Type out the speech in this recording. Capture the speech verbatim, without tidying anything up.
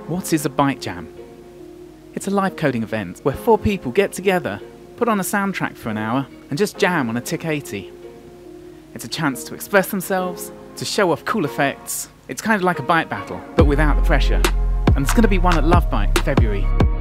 What is a Byte Jam? It's a live coding event where four people get together, put on a soundtrack for an hour, and just jam on a T I C eighty. It's a chance to express themselves, to show off cool effects. It's kind of like a byte battle, but without the pressure. And there's going to be one at Love Byte in February.